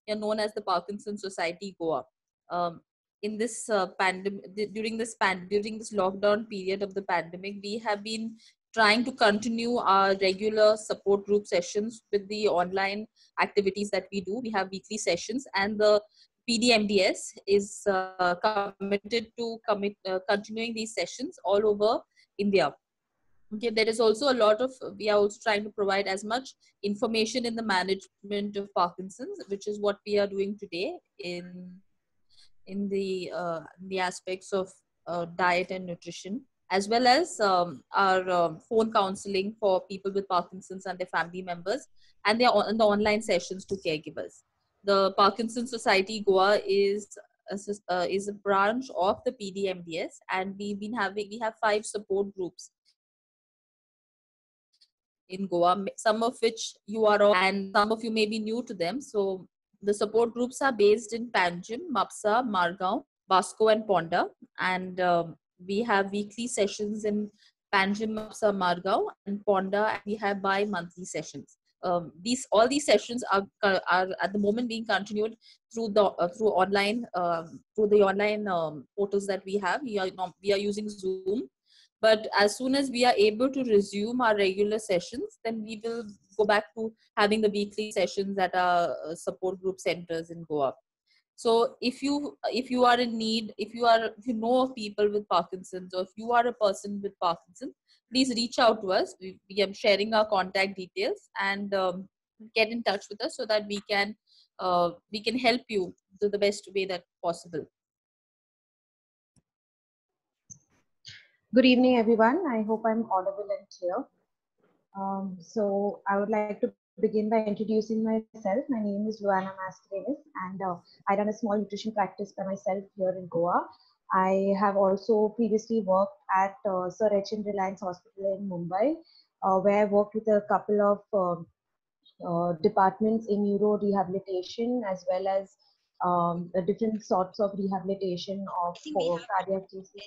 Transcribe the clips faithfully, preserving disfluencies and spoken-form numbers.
we are known as the Parkinson Society Goa. Um, in this uh, pandemic, during this pan during this lockdown period of the pandemic, we have been trying to continue our regular support group sessions with the online activities that we do. We have weekly sessions, and the P D M D S is uh, committed to commit uh, continuing these sessions all over India. Okay, there is also a lot of, we are also trying to provide as much information in the management of Parkinson's, which is what we are doing today in in the uh, the aspects of uh, diet and nutrition, as well as um, our um, phone counseling for people with Parkinson's and their family members, and their on the online sessions to caregivers. The Parkinson Society Goa is a, sys- uh, is a branch of the P D M D S, and we've been having we have five support groups in Goa, some of which you are of, and some of you may be new to them. So the support groups are based in Panjim, Mapsa, Margao, Vasco, and Ponda. And um, we have weekly sessions in Panjim, Mapsa, Margao, and Ponda, and we have bi-monthly sessions. Um, these all these sessions are are at the moment being continued through the uh, through online um, through the online um, portals that we have. We are we are using Zoom, but as soon as we are able to resume our regular sessions, then we will go back to having the weekly sessions at our uh, support group centers in Goa. So if you if you are in need, if you are if you know of people with Parkinson's, or if you are a person with Parkinson's, please reach out to us. We, we are sharing our contact details, and um, get in touch with us so that we can uh, we can help you to the best way that possible. Good evening, everyone. I hope I'm audible and clear. Um, so I would like to begin by introducing myself. My name is Luana Mascarenes, and uh, I run a small nutrition practice by myself here in Goa. I have also previously worked at uh, Sir H N Reliance Hospital in Mumbai, uh, where I worked with a couple of um uh, departments in neuro rehabilitation, as well as um, the different sorts of rehabilitation of uh, cardiac cases,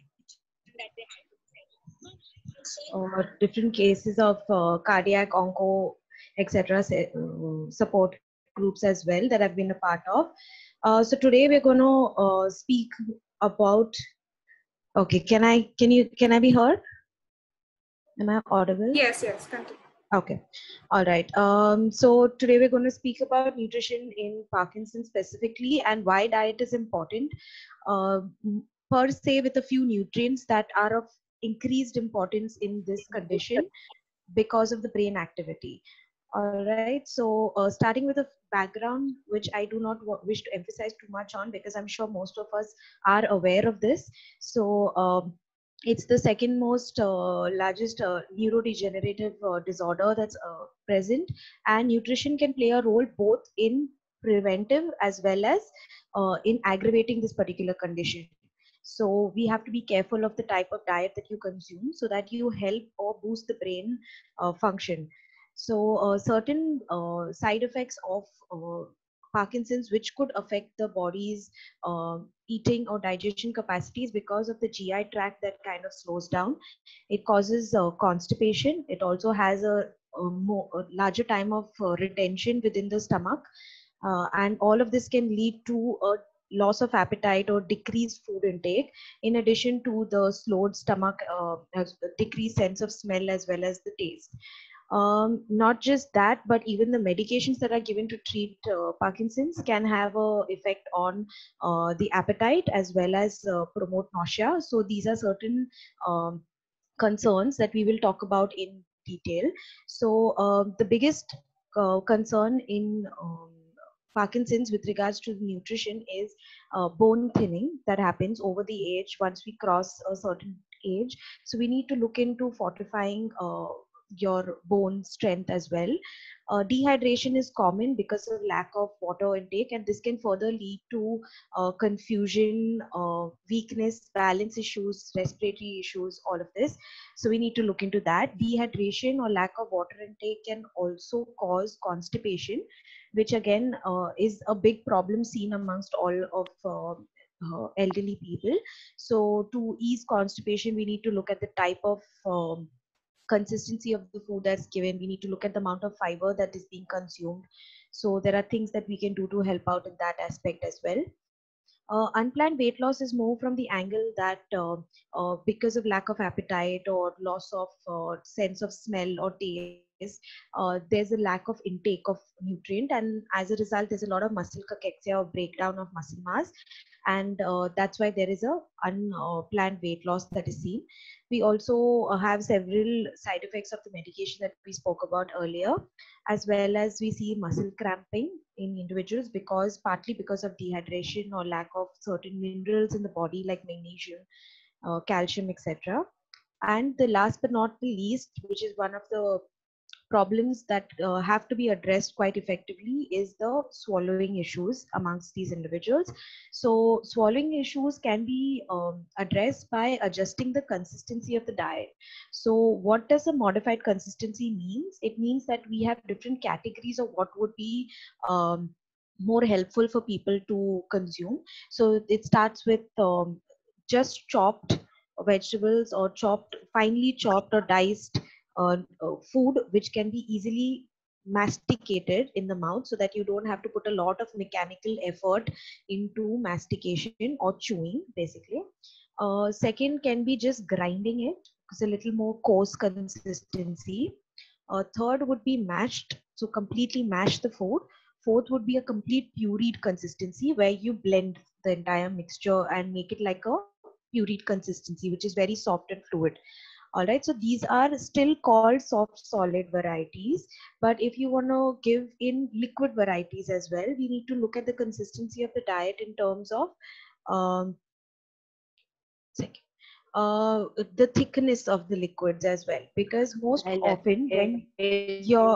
uh, different cases of uh, cardiac, onco, et cetera uh, support groups as well that I've been a part of. Uh, so today we're going to uh, speak about. Okay, can I can you can I be heard? Am I audible? Yes, yes, continue. Okay, all right. Um, so today we're going to speak about nutrition in Parkinson's specifically, and why diet is important, uh, per se, with a few nutrients that are of increased importance in this condition because of the brain activity. All right. So uh, starting with a background, which I do not w- wish to emphasize too much on, because I'm sure most of us are aware of this. So um, it's the second most uh, largest uh, neurodegenerative uh, disorder that's uh, present, and nutrition can play a role both in preventive as well as uh, in aggravating this particular condition. So we have to be careful of the type of diet that you consume so that you help or boost the brain uh, function. So uh, certain uh, side effects of uh, Parkinson's, which could affect the body's uh, eating or digestion capacities because of the G I tract that kind of slows down. It causes uh, constipation. It also has a, a, more, a larger time of uh, retention within the stomach. Uh, and all of this can lead to a loss of appetite or decreased food intake, in addition to the slowed stomach, uh, decreased sense of smell as well as the taste. Um, not just that, but even the medications that are given to treat uh, Parkinson's can have a effect on uh, the appetite as well as uh, promote nausea. So these are certain um, concerns that we will talk about in detail. So uh, the biggest uh, concern in um, Parkinson's with regards to nutrition is uh, bone thinning that happens over the age once we cross a certain age. So we need to look into fortifying uh, your bone strength as well. Uh, dehydration is common because of lack of water intake, and this can further lead to uh, confusion, uh, weakness, balance issues, respiratory issues, all of this. So we need to look into that. Dehydration or lack of water intake can also cause constipation, which again uh, is a big problem seen amongst all of uh, uh, elderly people. So to ease constipation, we need to look at the type of um, consistency of the food that's given. We need to look at the amount of fiber that is being consumed. So there are things that we can do to help out in that aspect as well. Uh, unplanned weight loss is more from the angle that uh, uh, because of lack of appetite or loss of uh, sense of smell or taste, uh, there's a lack of intake of nutrient, and as a result, there's a lot of muscle cachexia or breakdown of muscle mass, and uh, that's why there is a unplanned weight loss that is seen. We also uh, have several side effects of the medication that we spoke about earlier, as well as we see muscle cramping in individuals because partly because of dehydration or lack of certain minerals in the body like magnesium, uh, calcium, etc. And the last but not the least, which is one of the problems that uh, have to be addressed quite effectively, is the swallowing issues amongst these individuals. So swallowing issues can be um, addressed by adjusting the consistency of the diet. So what does a modified consistency means? It means that we have different categories of what would be um, more helpful for people to consume. So it starts with um, just chopped vegetables or chopped finely chopped or diced uh, uh, food which can be easily masticated in the mouth, so that you don't have to put a lot of mechanical effort into mastication or chewing basically. Uh, second can be just grinding it, it's a little more coarse consistency. Uh, third would be mashed, so completely mash the food. Fourth would be a complete pureed consistency where you blend the entire mixture and make it like a pureed consistency, which is very soft and fluid. All right, so these are still called soft solid varieties, but if you want to give in liquid varieties as well, we need to look at the consistency of the diet in terms of um, second, uh, the thickness of the liquids as well, because most often when your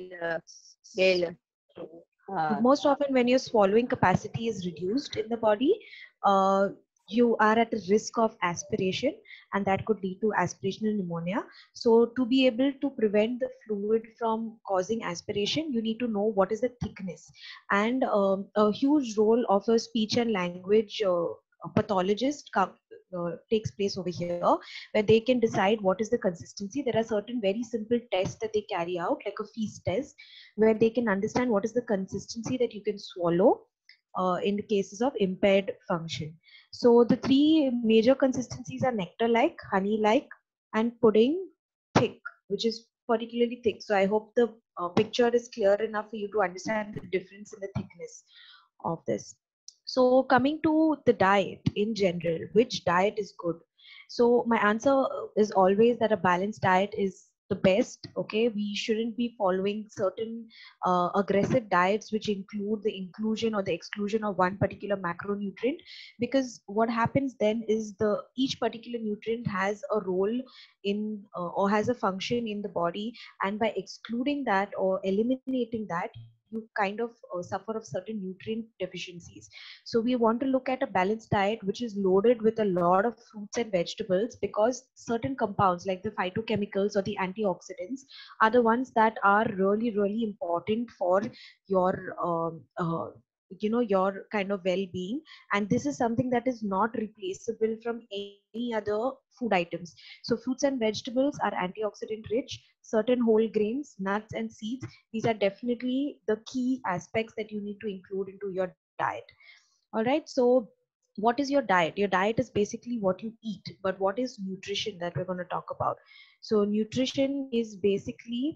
most often when your swallowing capacity is reduced in the body, uh, you are at a risk of aspiration, and that could lead to aspirational pneumonia. So to be able to prevent the fluid from causing aspiration, you need to know what is the thickness. And um, a huge role of a speech and language uh, a pathologist come, uh, takes place over here, where they can decide what is the consistency. There are certain very simple tests that they carry out, like a feast test, where they can understand what is the consistency that you can swallow uh, in the cases of impaired function. So the three major consistencies are nectar-like, honey-like, and pudding thick, which is particularly thick. So I hope the uh, picture is clear enough for you to understand the difference in the thickness of this. So coming to the diet in general, which diet is good? So my answer is always that a balanced diet is the best. Okay, we shouldn't be following certain uh, aggressive diets which include the inclusion or the exclusion of one particular macronutrient, because what happens then is the each particular nutrient has a role in uh, or has a function in the body, and by excluding that or eliminating that, you kind of uh, suffer of certain nutrient deficiencies. So we want to look at a balanced diet which is loaded with a lot of fruits and vegetables, because certain compounds like the phytochemicals or the antioxidants are the ones that are really really important for your um, uh, you know your kind of well-being. And this is something that is not replaceable from any other food items. So fruits and vegetables are antioxidant rich. Certain whole grains, nuts and seeds, these are definitely the key aspects that you need to include into your diet. All right, so what is your diet? Your diet is basically what you eat, but what is nutrition that we're going to talk about? So nutrition is basically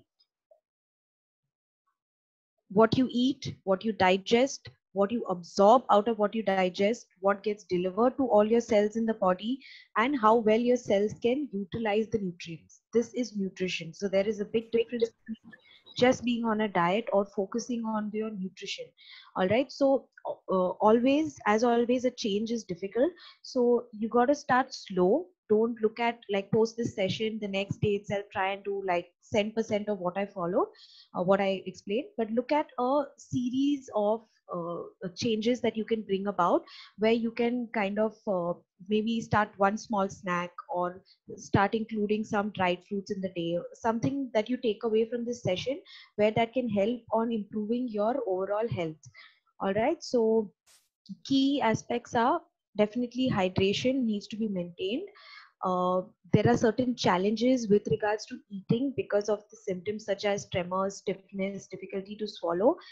what you eat, what you digest, what you absorb out of what you digest, what gets delivered to all your cells in the body, and how well your cells can utilize the nutrients. This is nutrition. So there is a big difference between just being on a diet or focusing on your nutrition. All right, so uh, always as always a change is difficult, so you got to start slow. Don't look at like post this session the next day itself try and do like ten percent of what I follow, uh, what I explained, but look at a series of uh, changes that you can bring about, where you can kind of uh, maybe start one small snack, or start including some dried fruits in the day, something that you take away from this session where that can help on improving your overall health. All right, so key aspects are definitely hydration needs to be maintained. Uh, there are certain challenges with regards to eating because of the symptoms such as tremors, stiffness, difficulty to swallow,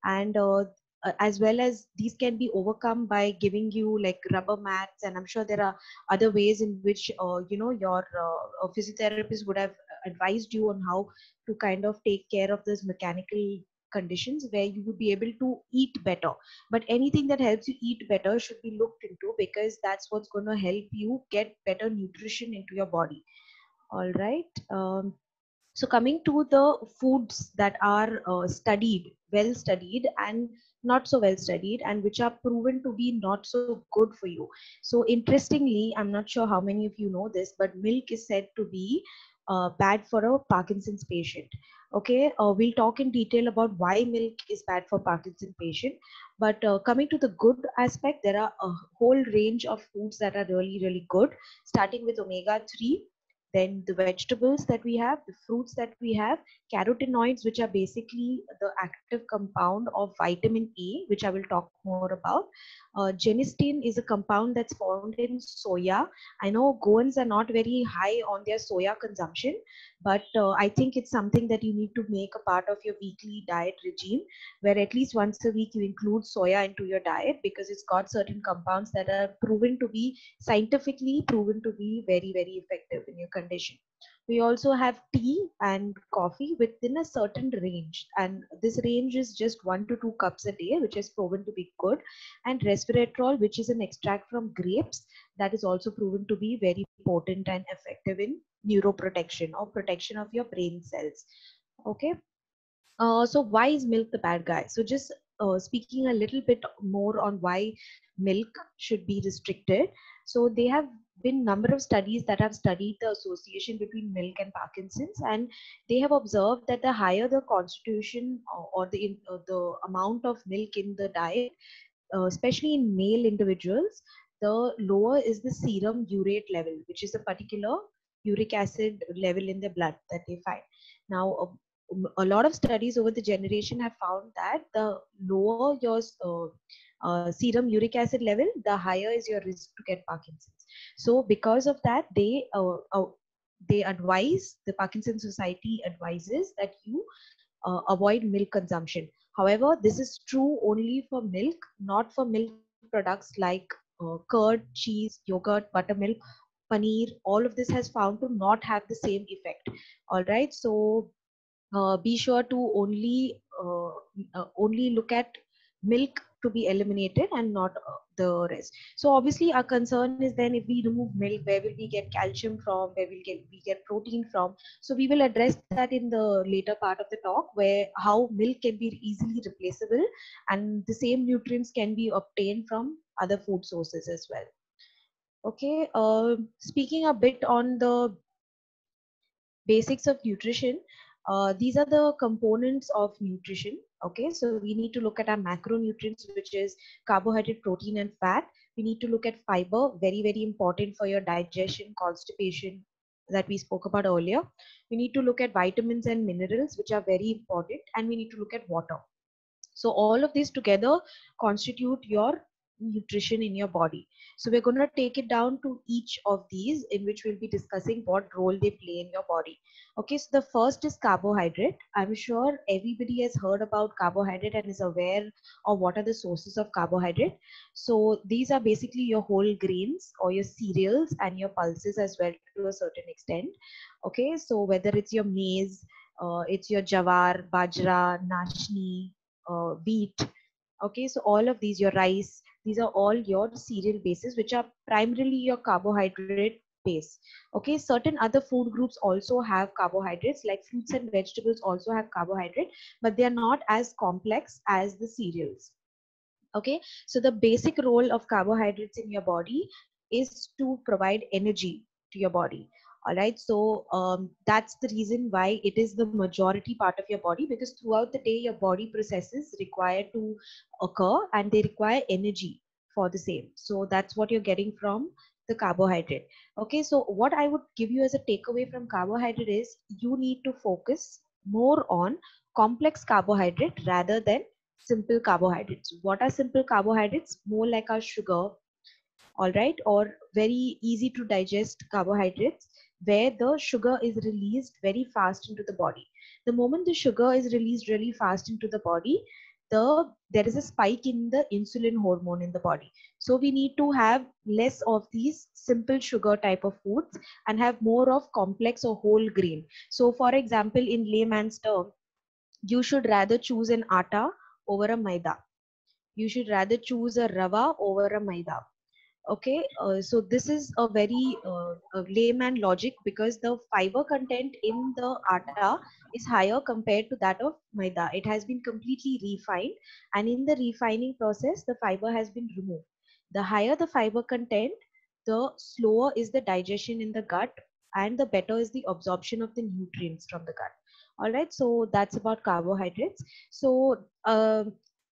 and uh, uh, as well as these can be overcome by giving you like rubber mats, and I'm sure there are other ways in which uh, you know your uh, a physiotherapist would have advised you on how to kind of take care of those mechanical conditions where you would be able to eat better. But anything that helps you eat better should be looked into, because that's what's going to help you get better nutrition into your body. All right. Um, so coming to the foods that are uh, studied, well studied, and not so well studied, and which are proven to be not so good for you. So interestingly, I'm not sure how many of you know this, but milk is said to be uh, bad for a Parkinson's patient. Okay, uh, we'll talk in detail about why milk is bad for Parkinson patient. But uh, coming to the good aspect, there are a whole range of foods that are really, really good, starting with omega three, then the vegetables that we have, the fruits that we have, carotenoids, which are basically the active compound of vitamin A, which I will talk more about. Uh, genistein is a compound that's found in soya. I know Goans are not very high on their soya consumption, but uh, I think it's something that you need to make a part of your weekly diet regime, where at least once a week you include soya into your diet, because it's got certain compounds that are proven to be scientifically proven to be very, very effective in your condition. We also have tea and coffee within a certain range, and this range is just one to two cups a day, which is proven to be good. And resveratrol, which is an extract from grapes, that is also proven to be very potent and effective in neuroprotection or protection of your brain cells. Okay. Uh, so why is milk the bad guy? So just uh, speaking a little bit more on why milk should be restricted. So they have been number of studies that have studied the association between milk and Parkinson's, and they have observed that the higher the constitution uh, or the in, uh, the amount of milk in the diet, uh, especially in male individuals, the lower is the serum urate level, which is a particular uric acid level in the blood that they find. Now, a, a lot of studies over the generation have found that the lower your uh, uh, serum uric acid level, the higher is your risk to get Parkinson's. So, because of that, they uh, uh, they advise, the Parkinson Society advises that you uh, avoid milk consumption. However, this is true only for milk, not for milk products like uh, curd, cheese, yogurt, buttermilk, paneer. All of this has found to not have the same effect. All right, so uh, be sure to only uh, uh, only look at milk to be eliminated and not uh, the rest. So obviously our concern is then, if we remove milk, where will we get calcium from, where will get we get protein from? So we will address that in the later part of the talk, where how milk can be easily replaceable and the same nutrients can be obtained from other food sources as well. Okay, uh, speaking a bit on the basics of nutrition, uh, these are the components of nutrition. Okay, so we need to look at our macronutrients, which is carbohydrate, protein, and fat. We need to look at fiber, very, very important for your digestion, constipation, that we spoke about earlier. We need to look at vitamins and minerals, which are very important, and we need to look at water. So all of these together constitute your nutrition in your body. So we're going to take it down to each of these, in which we'll be discussing what role they play in your body. Okay, so the first is carbohydrate. I'm sure everybody has heard about carbohydrate and is aware of what are the sources of carbohydrate. So these are basically your whole grains or your cereals and your pulses as well, to a certain extent. Okay, so whether it's your maize, uh, it's your jawar, bajra, nashni, uh, wheat. Okay, so all of these, your rice, these are all your cereal bases, which are primarily your carbohydrate base. Okay, certain other food groups also have carbohydrates, like fruits and vegetables also have carbohydrate, but they are not as complex as the cereals. Okay, so the basic role of carbohydrates in your body is to provide energy to your body. All right, so um, that's the reason why it is the majority part of your body, because throughout the day your body processes required to occur and they require energy for the same. So that's what you're getting from the carbohydrate. Okay, so what I would give you as a takeaway from carbohydrate is, you need to focus more on complex carbohydrate rather than simple carbohydrates. What are simple carbohydrates? More like our sugar, all right, or very easy to digest carbohydrates, where the sugar is released very fast into the body. The moment the sugar is released really fast into the body, the there is a spike in the insulin hormone in the body. So we need to have less of these simple sugar type of foods and have more of complex or whole grain. So for example, in layman's term, you should rather choose an atta over a maida. You should rather choose a rava over a maida. Okay, uh, so this is a very uh, a layman logic, because the fiber content in the atta is higher compared to that of maida. It has been completely refined, and in the refining process the fiber has been removed. The higher the fiber content, the slower is the digestion in the gut, and the better is the absorption of the nutrients from the gut. All right, so that's about carbohydrates. So um,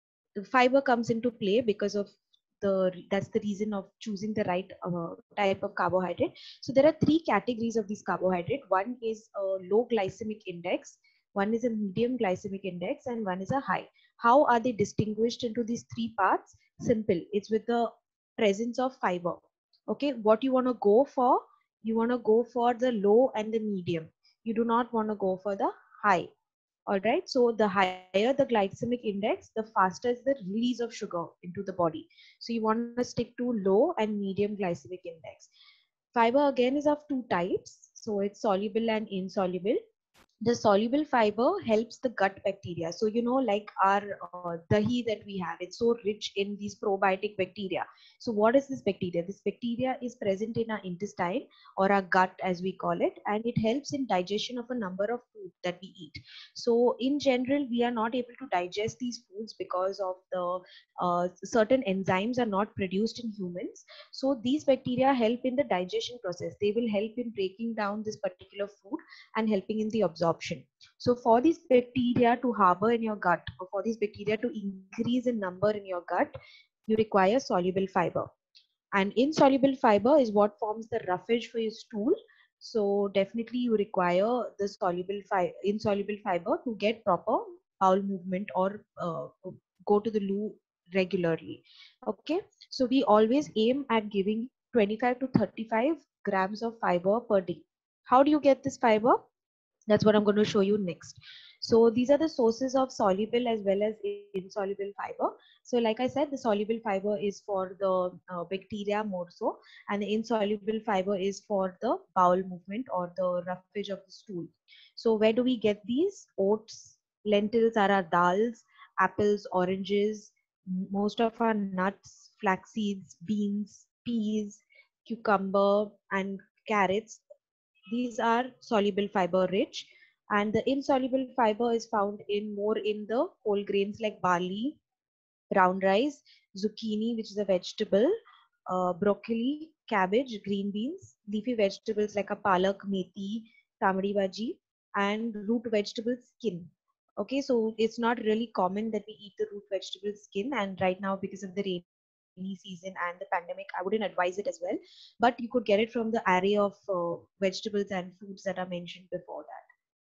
fiber comes into play because of the that's the reason of choosing the right uh, type of carbohydrate. So there are three categories of these carbohydrate. One is a low glycemic index, one is a medium glycemic index, and one is a high. How are they distinguished into these three parts? Simple, it's with the presence of fiber. Okay, what you want to go for, you want to go for the low and the medium. You do not want to go for the high. All right, so the higher the glycemic index, the faster is the release of sugar into the body. So you want to stick to low and medium glycemic index. Fiber again is of two types, so it's soluble and insoluble. The soluble fiber helps the gut bacteria. So you know, like our uh, dahi that we have, it's so rich in these probiotic bacteria. So what is this bacteria? This bacteria is present in our intestine, or our gut as we call it, and it helps in digestion of a number of food that we eat. So in general, we are not able to digest these foods because of the uh, certain enzymes are not produced in humans. So these bacteria help in the digestion process. They will help in breaking down this particular food and helping in the absorption. So for these bacteria to harbor in your gut, or for these bacteria to increase in number in your gut, you require soluble fiber. And insoluble fiber is what forms the roughage for your stool. So definitely you require the soluble fi- insoluble fiber to get proper bowel movement, or uh, go to the loo regularly. Okay, so we always aim at giving twenty-five to thirty-five grams of fiber per day. How do you get this fiber? That's what I'm going to show you next. So these are the sources of soluble as well as insoluble fiber. So like I said, the soluble fiber is for the uh, bacteria more so, and the insoluble fiber is for the bowel movement or the roughage of the stool. So where do we get these? Oats, lentils are our dals, apples, oranges, most of our nuts, flax seeds, beans, peas, cucumber, and carrots. These are soluble fiber rich, and the insoluble fiber is found in more in the whole grains like barley, brown rice, zucchini, which is a vegetable, uh, broccoli, cabbage, green beans, leafy vegetables like a palak, methi, tamari bhaji, and root vegetable skin. Okay, so it's not really common that we eat the root vegetable skin, and right now because of the rainy season and the pandemic, I wouldn't advise it as well. But you could get it from the array of uh, vegetables and fruits that are mentioned before that.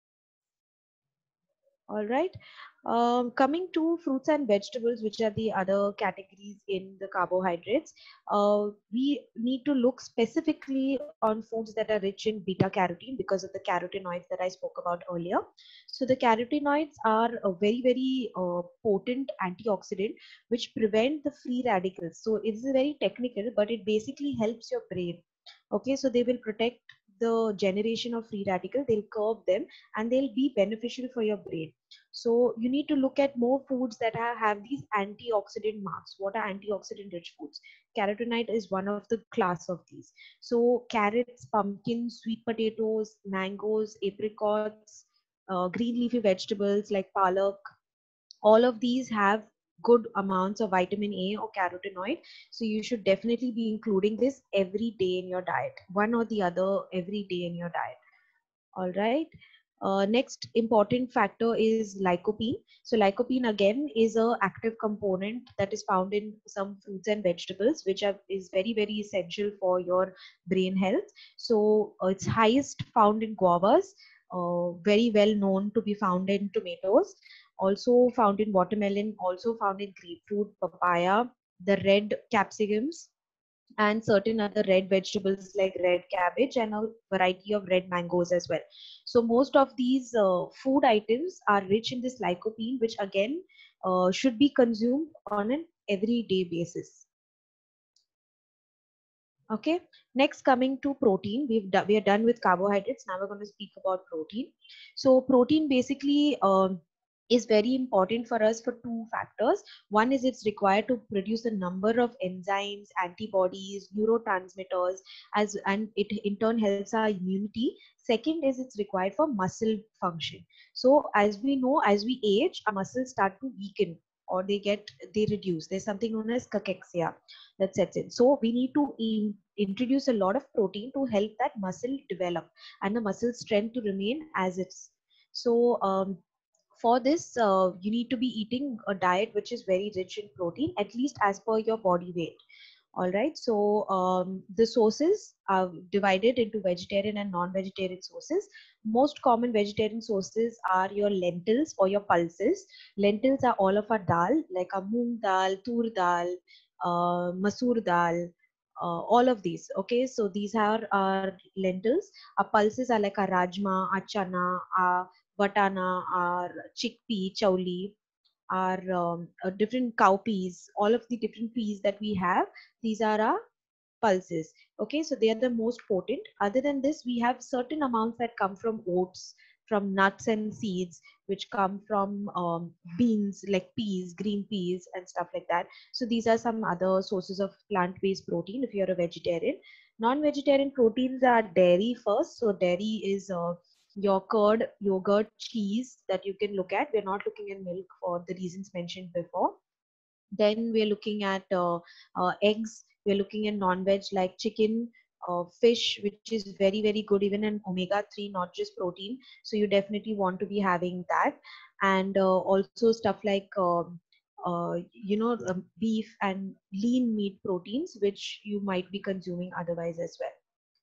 All right. Um, coming to fruits and vegetables, which are the other categories in the carbohydrates, uh, we need to look specifically on foods that are rich in beta carotene because of the carotenoids that I spoke about earlier. So the carotenoids are a very, very uh, potent antioxidant which prevent the free radicals. So it is very technical, but it basically helps your brain. Okay, so they will protect the generation of free radical, they'll curb them, and they'll be beneficial for your brain. So you need to look at more foods that have, have these antioxidant marks. What are antioxidant rich foods? Carotenoid is one of the class of these. So carrots, pumpkins, sweet potatoes, mangoes, apricots, uh, green leafy vegetables like palak, all of these have good amounts of vitamin A or carotenoid. So you should definitely be including this every day in your diet, one or the other every day in your diet. All right. Uh, next important factor is lycopene. So lycopene again is a active component that is found in some fruits and vegetables, which are, is very very essential for your brain health. So uh, it's highest found in guavas, uh, very well known to be found in tomatoes, also found in watermelon, also found in grapefruit, papaya, the red capsicums, and certain other red vegetables like red cabbage, and a variety of red mangoes as well. So most of these uh, food items are rich in this lycopene, which again uh, should be consumed on an everyday basis. Okay, next coming to protein, we've done, we are done with carbohydrates. Now we're going to speak about protein. So protein basically um, is very important for us for two factors. One is it's required to produce a number of enzymes, antibodies, neurotransmitters, as and it in turn helps our immunity. Second is it's required for muscle function. So as we know, as we age, our muscles start to weaken or they get they reduce. There's something known as cachexia that sets in. So we need to in, introduce a lot of protein to help that muscle develop and the muscle strength to remain as it's. So um, for this, uh, you need to be eating a diet which is very rich in protein, at least as per your body weight. All right. So um, the sources are divided into vegetarian and non-vegetarian sources. Most common vegetarian sources are your lentils or your pulses. Lentils are all of our dal, like a moong dal, tur dal, uh, masoor dal, uh, all of these. Okay. So these are our lentils. Our pulses are like a rajma, a chana, a batana, our chickpea, chauli, our um, uh, different cowpeas, all of the different peas that we have, these are our pulses. Okay, so they are the most potent. Other than this, we have certain amounts that come from oats, from nuts and seeds, which come from um, beans like peas, green peas, and stuff like that. So these are some other sources of plant-based protein if you're a vegetarian. Non-vegetarian proteins are dairy first. So dairy is uh, your curd, yogurt, cheese that you can look at. We're not looking at milk for the reasons mentioned before. Then we're looking at uh, uh, eggs. We're looking at non-veg like chicken, uh, fish, which is very, very good, even in omega three, not just protein. So you definitely want to be having that. And uh, also stuff like, um, uh, you know, um, beef and lean meat proteins, which you might be consuming otherwise as well.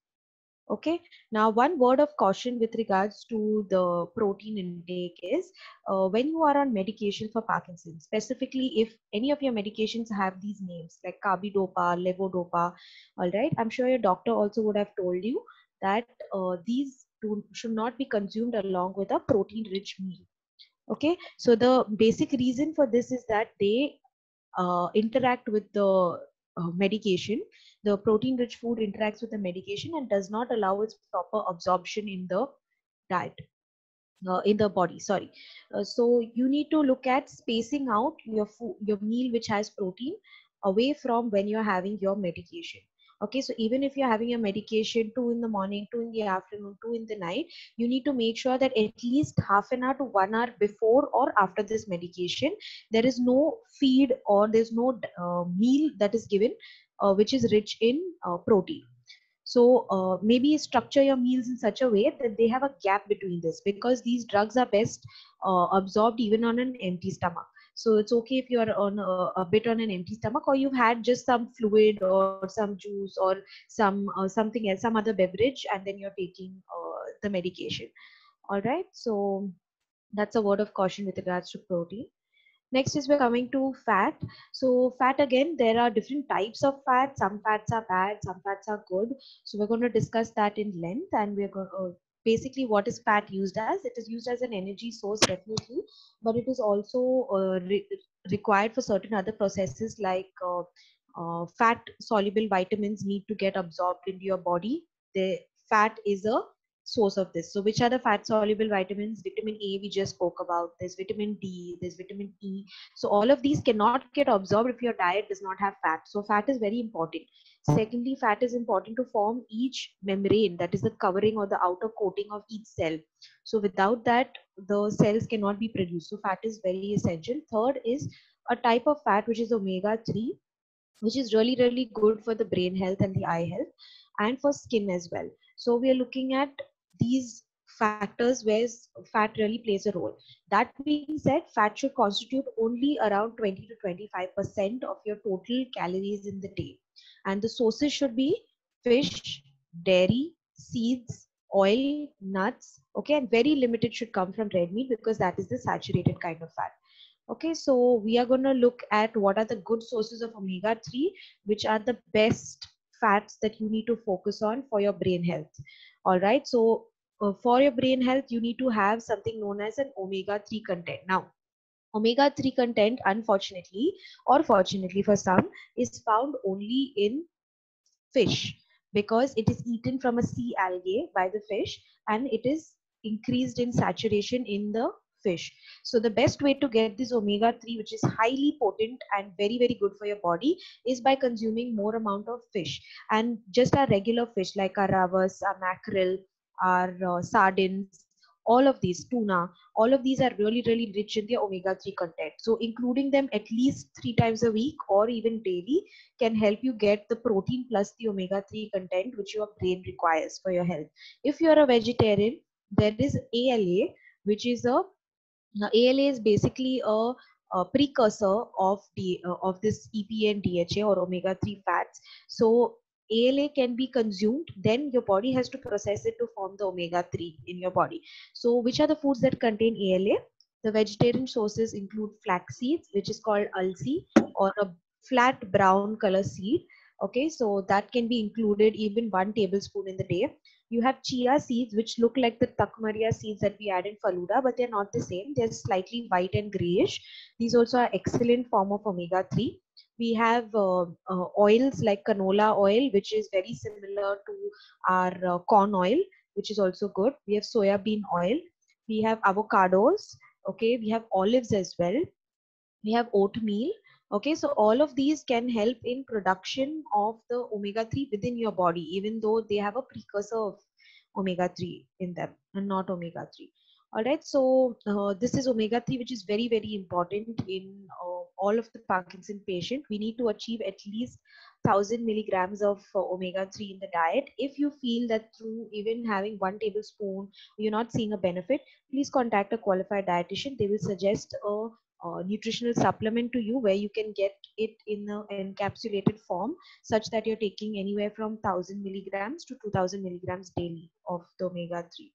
Okay. Now, one word of caution with regards to the protein intake is uh, when you are on medication for Parkinson's, specifically if any of your medications have these names like carbidopa, levodopa, all right, I'm sure your doctor also would have told you that uh, these do, should not be consumed along with a protein rich meal. Okay. So the basic reason for this is that they uh, interact with the uh, medication. The protein rich food interacts with the medication and does not allow its proper absorption in the diet, uh, in the body, sorry. Uh, so you need to look at spacing out your food, your meal which has protein, away from when you're having your medication. Okay, so even if you're having your medication two in the morning, two in the afternoon, two in the night, you need to make sure that at least half an hour to one hour before or after this medication, there is no feed or there's no uh, meal that is given uh, which is rich in uh, protein. So uh, maybe structure your meals in such a way that they have a gap between this, because these drugs are best uh, absorbed even on an empty stomach. So it's okay if you're on a, a bit on an empty stomach, or you've had just some fluid or some juice or some uh, something else, some other beverage, and then you're taking uh, the medication. All right. So that's a word of caution with regards to protein. Next is we're coming to fat. So fat, again, there are different types of fat. Some fats are bad, some fats are good. So we're going to discuss that in length, and we're going to, uh, basically what is fat used as? It is used as an energy source, definitely, but it is also uh, re required for certain other processes like uh, uh, fat soluble vitamins need to get absorbed into your body. The fat is a source of this. So which are the fat soluble vitamins? Vitamin A we just spoke about. There's vitamin D, there's vitamin E. So all of these cannot get absorbed if your diet does not have fat. So fat is very important. Secondly, fat is important to form each membrane, that is the covering or the outer coating of each cell. So without that, the cells cannot be produced. So fat is very essential. Third is a type of fat which is omega three, which is really, really good for the brain health and the eye health and for skin as well. So we are looking at these factors where fat really plays a role. That being said, fat should constitute only around twenty to twenty-five percent of your total calories in the day. And the sources should be fish, dairy, seeds, oil, nuts, okay, and very limited should come from red meat because that is the saturated kind of fat. Okay, so we are going to look at what are the good sources of omega three, which are the best fats that you need to focus on for your brain health. All right, so uh, for your brain health, you need to have something known as an omega three content. Now, Omega three content, unfortunately or fortunately for some, is found only in fish, because it is eaten from a sea algae by the fish, and it is increased in saturation in the fish. So the best way to get this omega three, which is highly potent and very very good for your body, is by consuming more amount of fish. And just our regular fish like our ravas, our mackerel, our uh, sardines, all of these, tuna, all of these are really really rich in the omega three content. So including them at least three times a week or even daily can help you get the protein plus the omega three content which your brain requires for your health. If you are a vegetarian, there is A L A, which is a now, A L A is basically a, a precursor of the uh, of this E P A and D H A or omega three fats. So A L A can be consumed, then your body has to process it to form the omega three in your body. So which are the foods that contain A L A? The vegetarian sources include flax seeds, which is called ulsi, or a flat brown color seed. Okay, so that can be included even one tablespoon in the day. You have chia seeds, which look like the takmaria seeds that we add in faluda, but they're not the same. They're slightly white and grayish. These also are excellent form of omega three. We have uh, uh, oils like canola oil, which is very similar to our uh, corn oil, which is also good. We have soya bean oil. We have avocados. Okay, we have olives as well. We have oatmeal. Okay, so all of these can help in production of the omega three within your body, even though they have a precursor of omega three in them and not omega three. All right, so uh, this is omega three, which is very very important in uh, all of the Parkinson patient. We need to achieve at least one thousand milligrams of uh, omega three in the diet. If you feel that through even having one tablespoon you're not seeing a benefit, please contact a qualified dietitian. They will suggest a uh, nutritional supplement to you, where you can get it in an encapsulated form, such that you're taking anywhere from one thousand milligrams to two thousand milligrams daily of the omega three.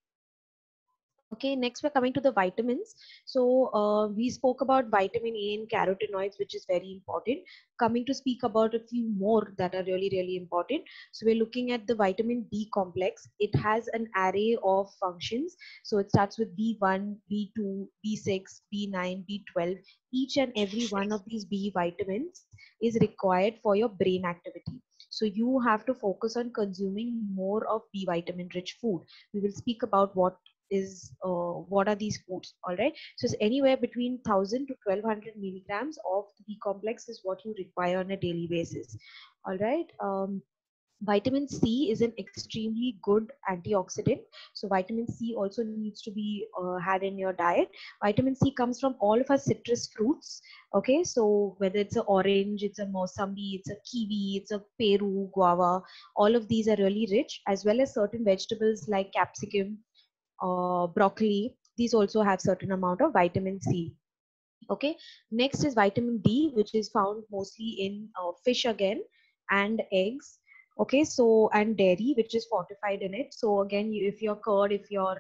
Okay, next we're coming to the vitamins. So uh, we spoke about vitamin A and carotenoids, which is very important. Coming to speak about a few more that are really, really important. So we're looking at the vitamin B complex. It has an array of functions. So it starts with B one, B two, B six, B nine, B twelve. Each and every one of these B vitamins is required for your brain activity. So you have to focus on consuming more of B vitamin rich food. We will speak about what is uh, what are these foods. All right, so it's anywhere between one thousand to twelve hundred milligrams of the B complex is what you require on a daily basis. All right. um, Vitamin C is an extremely good antioxidant. So vitamin C also needs to be uh, had in your diet. Vitamin C comes from all of our citrus fruits. Okay, so whether it's an orange, it's a mosambi, it's a kiwi, it's a peru, guava, all of these are really rich, as well as certain vegetables like capsicum, uh, broccoli. These also have certain amount of vitamin C. Okay, next is vitamin D, which is found mostly in uh, fish again, and eggs. Okay, so and dairy, which is fortified in it. So again, you, if your curd, if your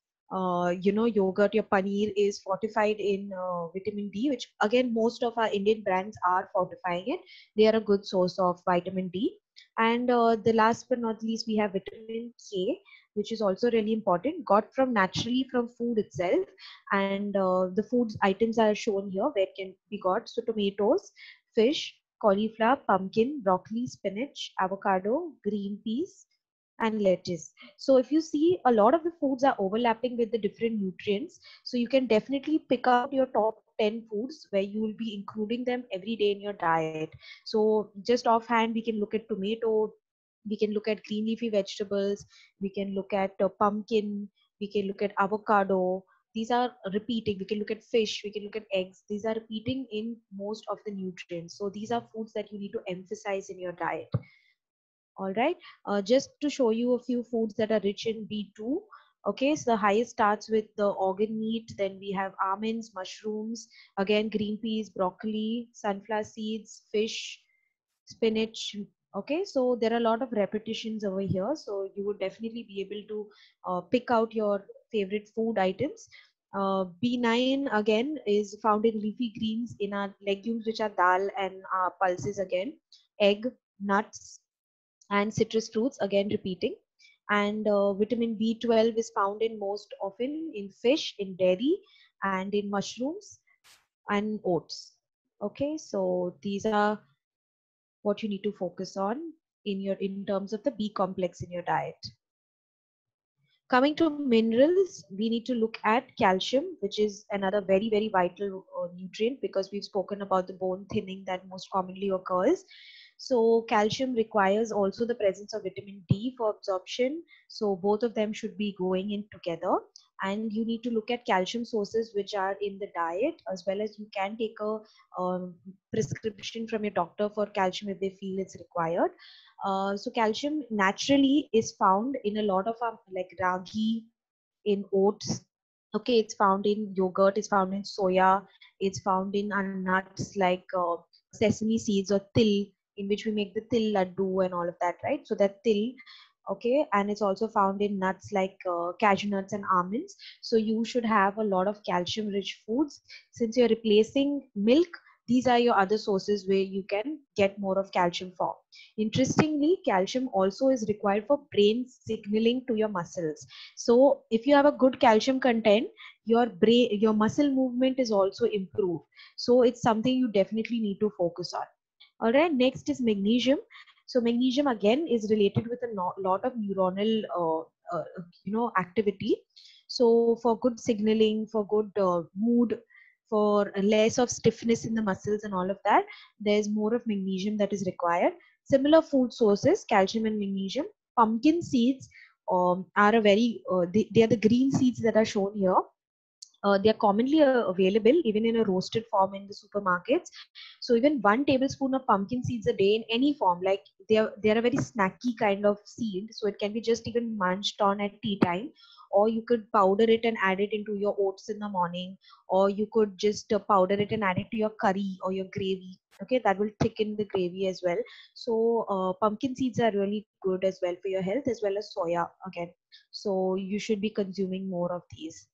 uh, you know yogurt, your paneer is fortified in uh, vitamin D, which again most of our Indian brands are fortifying it. They are a good source of vitamin D. And uh, the last but not least, we have vitamin K, which is also really important, got from naturally from food itself. And uh, the foods items are shown here where it can be got. So tomatoes, fish, cauliflower, pumpkin, broccoli, spinach, avocado, green peas, and lettuce. So if you see, a lot of the foods are overlapping with the different nutrients. So you can definitely pick out your top ten foods where you will be including them every day in your diet. So just offhand, we can look at tomato, we can look at green leafy vegetables, we can look at uh, pumpkin, we can look at avocado. These are repeating. We can look at fish, we can look at eggs. These are repeating in most of the nutrients. So these are foods that you need to emphasize in your diet. All right, uh, just to show you a few foods that are rich in B two. Okay, so the highest starts with the organ meat, then we have almonds, mushrooms, again green peas, broccoli, sunflower seeds, fish, spinach. Okay, so there are a lot of repetitions over here, so you would definitely be able to uh, pick out your favorite food items. uh, B nine again is found in leafy greens, in our legumes, which are dal and uh, pulses again, egg, nuts, and citrus fruits, again repeating. And uh, vitamin B twelve is found in most often in fish, in dairy, and in mushrooms. and oats. Okay, so these are what you need to focus on in your in terms of the B complex in your diet. Coming to minerals, we need to look at calcium, which is another very, very vital uh, nutrient, because we've spoken about the bone thinning that most commonly occurs. So calcium requires also the presence of vitamin D for absorption. So both of them should be going in together. And you need to look at calcium sources which are in the diet, as well as you can take a um, prescription from your doctor for calcium if they feel it's required. Uh, so calcium naturally is found in a lot of our, like ragi, in oats. Okay, it's found in yogurt, it's found in soya, it's found in our nuts like uh, sesame seeds or til, in which we make the til laddu and all of that, right? So that til, okay, and it's also found in nuts like uh, cashew nuts and almonds. So you should have a lot of calcium rich foods. Since you're replacing milk, these are your other sources where you can get more of calcium from. Interestingly, calcium also is required for brain signaling to your muscles. So if you have a good calcium content, your brain, your muscle movement is also improved. So it's something you definitely need to focus on. All right, next is magnesium. So magnesium again is related with a no- lot of neuronal uh, uh, you know activity. So for good signaling, for good uh, mood, for less of stiffness in the muscles and all of that, there's more of magnesium that is required. Similar food sources, calcium and magnesium. Pumpkin seeds um, are a very uh, they, they are the green seeds that are shown here. Uh, they are commonly uh, available even in a roasted form in the supermarkets. So even one tablespoon of pumpkin seeds a day in any form, like they are they are a very snacky kind of seed, so it can be just even munched on at tea time, or you could powder it and add it into your oats in the morning, or you could just uh, powder it and add it to your curry or your gravy. Okay, that will thicken the gravy as well. So uh, pumpkin seeds are really good as well for your health, as well as soya again. So you should be consuming more of these.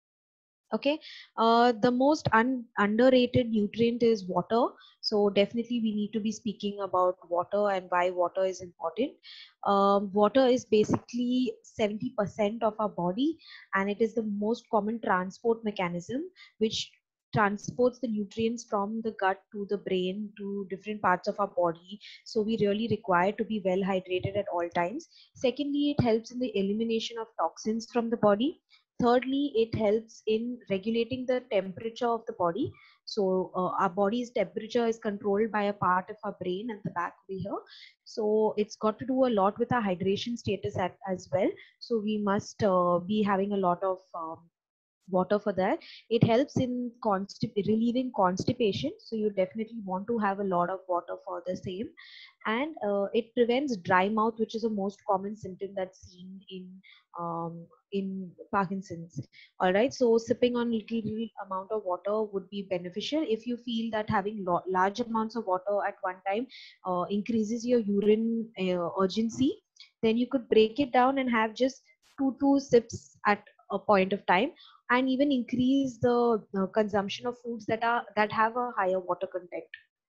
Okay, uh, the most un- underrated nutrient is water. So definitely we need to be speaking about water and why water is important. Um, water is basically seventy percent of our body, and it is the most common transport mechanism which transports the nutrients from the gut to the brain to different parts of our body. So we really require to be well hydrated at all times. Secondly, it helps in the elimination of toxins from the body. Thirdly, it helps in regulating the temperature of the body. So uh, our body's temperature is controlled by a part of our brain at the back over here. So it's got to do a lot with our hydration status at, as well. So we must uh, be having a lot of um, water for that. It helps in constip- relieving constipation. So you definitely want to have a lot of water for the same. And uh, it prevents dry mouth, which is a most common symptom that's seen in um, in Parkinson's. All right, so sipping on little, little amount of water would be beneficial. If you feel that having lo- large amounts of water at one time uh, increases your urine uh, urgency, then you could break it down and have just two two sips at a point of time, and even increase the uh, consumption of foods that are that have a higher water content.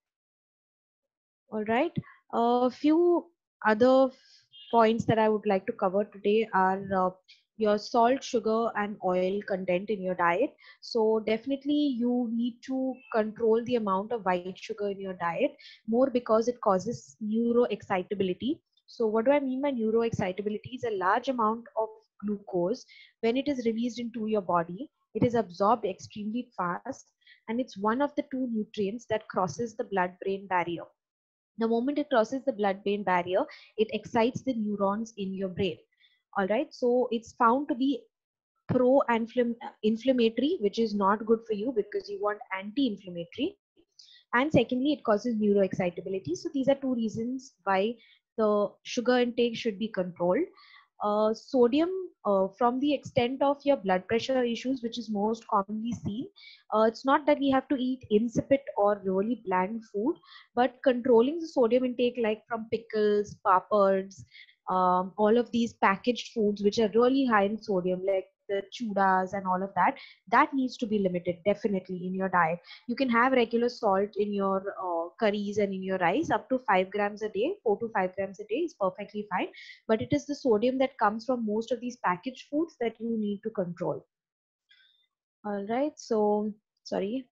All right, a few other f- points that I would like to cover today are uh, your salt, sugar, and oil content in your diet. So definitely you need to control the amount of white sugar in your diet more, because it causes neuroexcitability. So what do I mean by neuroexcitability? Is a large amount of glucose. When it is released into your body, it is absorbed extremely fast, and it's one of the two nutrients that crosses the blood brain barrier. The moment it crosses the blood brain barrier, it excites the neurons in your brain. All right, so it's found to be pro inflammatory, which is not good for you because you want anti inflammatory. And secondly, it causes neuroexcitability. So these are two reasons why the sugar intake should be controlled. Uh, sodium, uh, from the extent of your blood pressure issues, which is most commonly seen, uh, it's not that we have to eat insipid or really bland food, but controlling the sodium intake, like from pickles, papads, um, all of these packaged foods which are really high in sodium, like the chudas and all of that, that needs to be limited definitely in your diet. You can have regular salt in your uh, curries and in your rice up to five grams a day. four to five grams a day is perfectly fine, but it is the sodium that comes from most of these packaged foods that you need to control. All right, so sorry.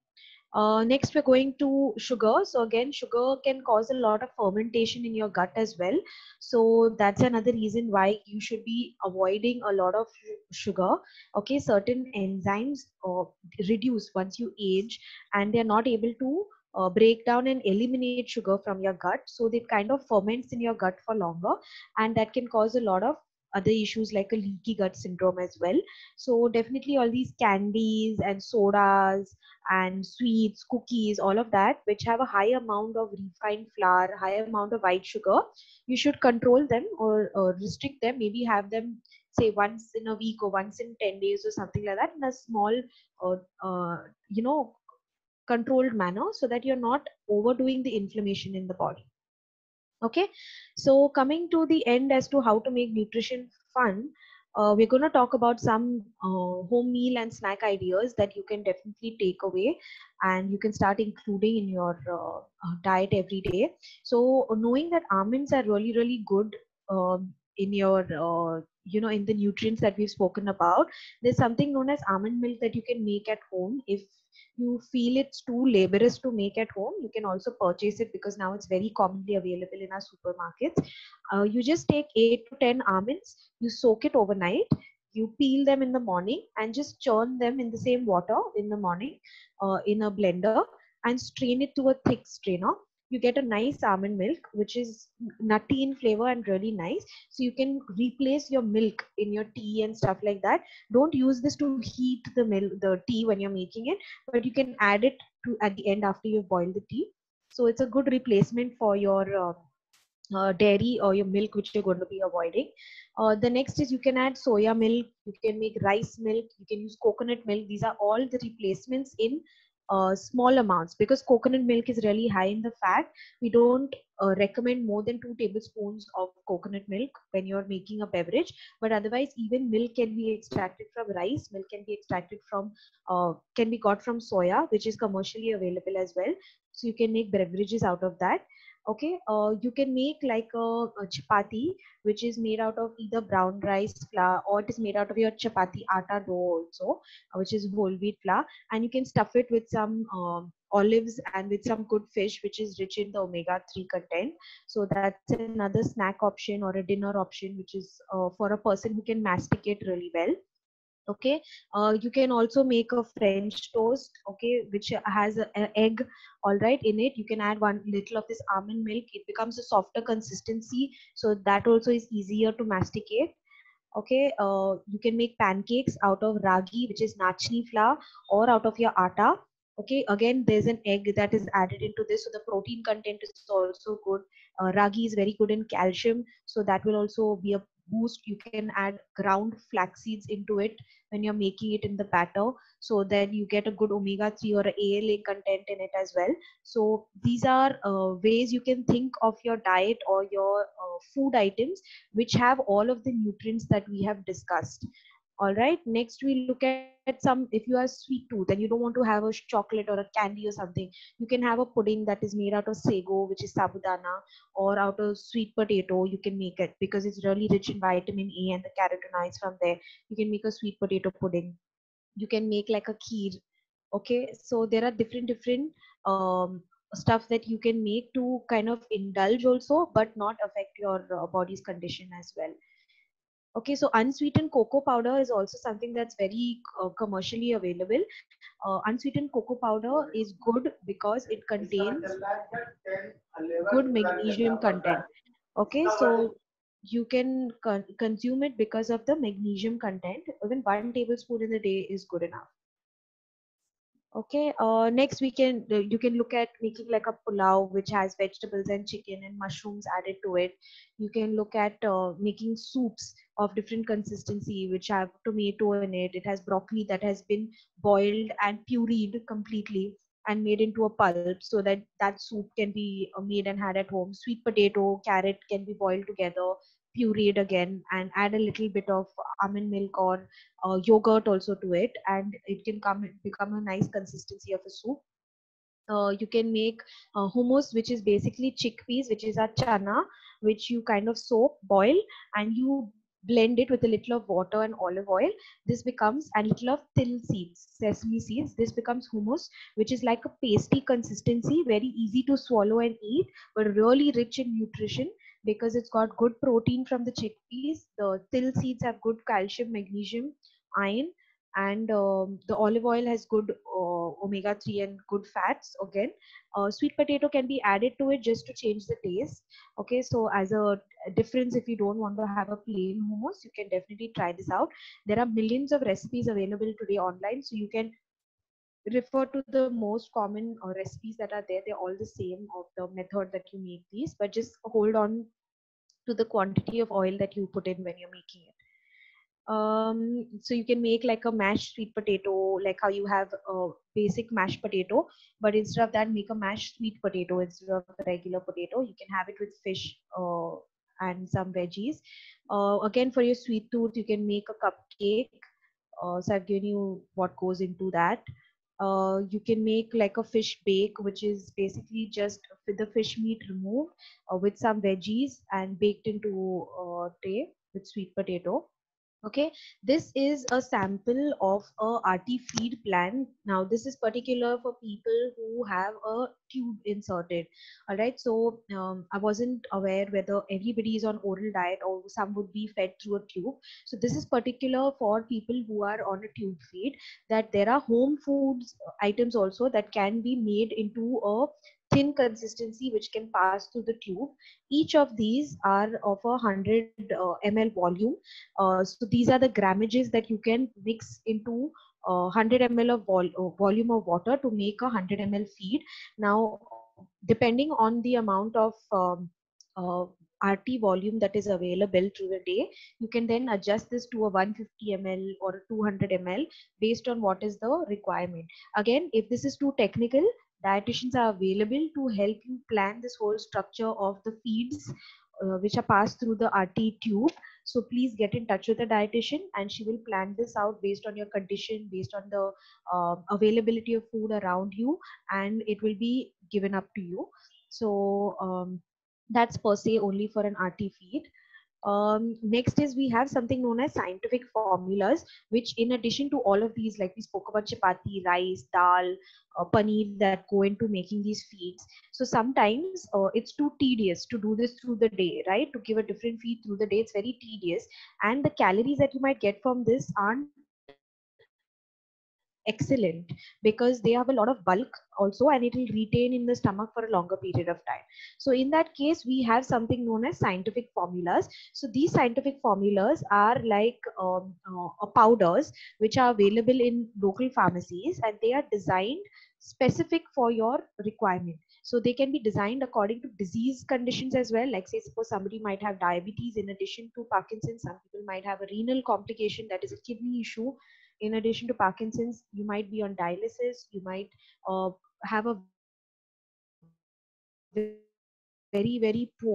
Uh, next, we're going to sugar. So again, sugar can cause a lot of fermentation in your gut as well. So that's another reason why you should be avoiding a lot of sugar. Okay, certain enzymes uh, reduce once you age, and they're not able to uh, break down and eliminate sugar from your gut. So they kind of ferments in your gut for longer, and that can cause a lot of other issues like a leaky gut syndrome as well. So definitely all these candies and sodas and sweets, cookies, all of that, which have a high amount of refined flour, high amount of white sugar, you should control them or uh, restrict them. Maybe have them say once in a week or once in ten days or something like that in a small, uh, uh, you know, controlled manner so that you're not overdoing the inflammation in the body. Okay, so coming to the end as to how to make nutrition fun, uh, we're going to talk about some uh, home meal and snack ideas that you can definitely take away and you can start including in your uh, uh, diet every day. So knowing that almonds are really really good um, in your uh, you know in the nutrients that we've spoken about, there's something known as almond milk that you can make at home. If you feel it's too laborious to make at home, you can also purchase it because now it's very commonly available in our supermarkets. Uh, you just take eight to ten almonds, you soak it overnight, you peel them in the morning and just churn them in the same water in the morning uh, in a blender and strain it to a thick strainer. You get a nice almond milk which is nutty in flavor and really nice. So you can replace your milk in your tea and stuff like that. Don't use this to heat the milk, the tea when you're making it, but you can add it to at the end after you've boiled the tea. So it's a good replacement for your uh, uh, dairy or your milk which you're going to be avoiding. Uh, the next is you can add soya milk, you can make rice milk, you can use coconut milk. These are all the replacements in uh, small amounts because coconut milk is really high in the fat. We don't uh, recommend more than two tablespoons of coconut milk when you're making a beverage, but otherwise even milk can be extracted from rice, milk can be extracted from uh, can be got from soya which is commercially available as well. So you can make beverages out of that. Okay, uh, you can make like a, a chapati which is made out of either brown rice flour or it is made out of your chapati atta dough also, uh, which is whole wheat flour, and you can stuff it with some um, olives and with some good fish which is rich in the omega three content. So that's another snack option or a dinner option which is uh, for a person who can masticate really well. Okay, uh, you can also make a french toast, okay, which has an egg all right in it. You can add one little of this almond milk, it becomes a softer consistency, so that also is easier to masticate. Okay, uh, you can make pancakes out of ragi which is nachni flour or out of your atta. Okay, again there's an egg that is added into this, so the protein content is also good. uh, ragi is very good in calcium, so that will also be a boost. You can add ground flax seeds into it when you're making it in the batter, so that you get a good omega three or a ALA content in it as well. So these are uh, ways you can think of your diet or your uh, food items which have all of the nutrients that we have discussed. All right, next we look at some, if you are sweet tooth and you don't want to have a chocolate or a candy or something, you can have a pudding that is made out of sago, which is sabudana, or out of sweet potato. You can make it because it's really rich in vitamin A and the carotenoids from there. You can make a sweet potato pudding. You can make like a kheer. Okay, so there are different different um, stuff that you can make to kind of indulge also but not affect your uh, body's condition as well. Okay, so unsweetened cocoa powder is also something that's very uh, commercially available. Uh, unsweetened cocoa powder is good because it contains good magnesium content. Okay, so you can con- consume it because of the magnesium content. Even one tablespoon in a day is good enough. Okay, uh, next we can uh, you can look at making like a pulao which has vegetables and chicken and mushrooms added to it. You can look at uh, making soups of different consistency which have tomato in it. It has broccoli that has been boiled and pureed completely and made into a pulp so that that soup can be uh, made and had at home. Sweet potato, carrot can be boiled together, pureed again, and add a little bit of almond milk or uh, yogurt also to it, and it can come become a nice consistency of a soup. Uh, you can make uh, hummus, which is basically chickpeas, which is a chana, which you kind of soak, boil, and you blend it with a little of water and olive oil. This becomes, and little of till seeds, sesame seeds. This becomes hummus, which is like a pasty consistency, very easy to swallow and eat, but really rich in nutrition because it's got good protein from the chickpeas. The till seeds have good calcium, magnesium, iron, and um, the olive oil has good uh, omega three and good fats. Again, uh, sweet potato can be added to it just to change the taste. Okay, so as a difference, if you don't want to have a plain hummus, you can definitely try this out. There are millions of recipes available today online, so you can refer to the most common uh, recipes that are there. They're all the same of the method that you make these, but just hold on to the quantity of oil that you put in when you're making it. Um, so you can make like a mashed sweet potato, like how you have a basic mashed potato, but instead of that, make a mashed sweet potato instead of a regular potato. You can have it with fish uh, and some veggies. Uh, again, for your sweet tooth, you can make a cupcake. Uh, so I've given you what goes into that. Uh, you can make like a fish bake, which is basically just with the fish meat removed uh, with some veggies and baked into a tray with sweet potato. Okay, this is a sample of a R T feed plan. Now, this is particular for people who have a tube inserted. All right, so um, I wasn't aware whether everybody is on oral diet or some would be fed through a tube. So this is particular for people who are on a tube feed. That there are home foods uh, items also that can be made into a thin consistency which can pass through the tube. Each of these are of a one hundred uh, milliliter volume. Uh, so these are the grammages that you can mix into uh, one hundred milliliters of vol uh, volume of water to make a one hundred milliliter feed. Now, depending on the amount of um, uh, R T volume that is available through the day, you can then adjust this to a one hundred fifty milliliters or a two hundred milliliters based on what is the requirement. Again, if this is too technical, dietitians are available to help you plan this whole structure of the feeds uh, which are passed through the R T tube. So please get in touch with a dietitian and she will plan this out based on your condition, based on the uh, availability of food around you, and it will be given up to you. So um, that's per se only for an R T feed. Um, next is we have something known as scientific formulas, which in addition to all of these, like we spoke about chapati, rice, dal, uh, paneer that go into making these feeds. So sometimes uh, it's too tedious to do this through the day, right? To give a different feed through the day, it's very tedious. And the calories that you might get from this aren't excellent because they have a lot of bulk also, and it will retain in the stomach for a longer period of time. So in that case, we have something known as scientific formulas. So these scientific formulas are like um, uh, powders which are available in local pharmacies, and they are designed specific for your requirement. So they can be designed according to disease conditions as well. Like say, suppose somebody might have diabetes in addition to Parkinson's. Some people might have a renal complication, that is a kidney issue. In addition to Parkinson's, you might be on dialysis. You might uh, have a very, very poor uh, kidney condition.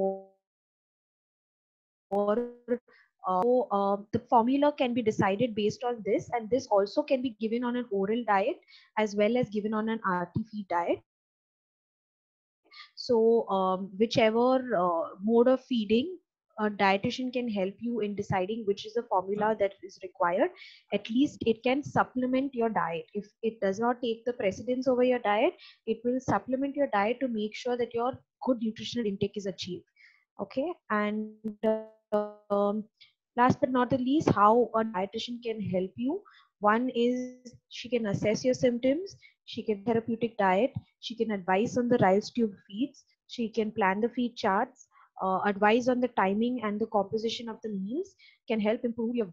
So um, the formula can be decided based on this, and this also can be given on an oral diet as well as given on an R T feed diet. So um, whichever uh, mode of feeding a dietitian can help you in deciding which is the formula that is required. At least it can supplement your diet. If it does not take the precedence over your diet, it will supplement your diet to make sure that your good nutritional intake is achieved. Okay, and um, last but not the least, how a dietitian can help you. One is she can assess your symptoms, she can plan a therapeutic diet, she can advise on the rice tube feeds, she can plan the feed charts, uh, advise on the timing and the composition of the meals, can help improve your weight and your strength, which is really important, help improve your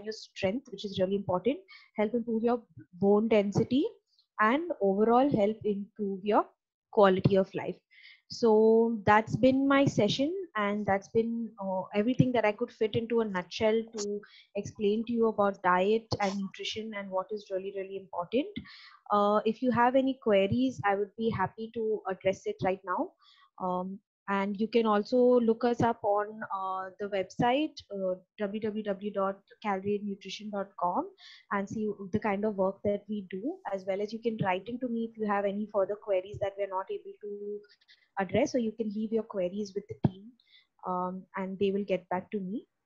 bone density, and overall help improve your quality of life. So that's been my session, and that's been uh, everything that I could fit into a nutshell to explain to you about diet and nutrition and what is really, really important. Uh, if you have any queries, I would be happy to address it right now. Um, and you can also look us up on uh, the website uh, w w w dot calorie nutrition dot com and see the kind of work that we do, as well as you can write into me if you have any further queries that we're not able to address, or you can leave your queries with the team, um, and they will get back to me.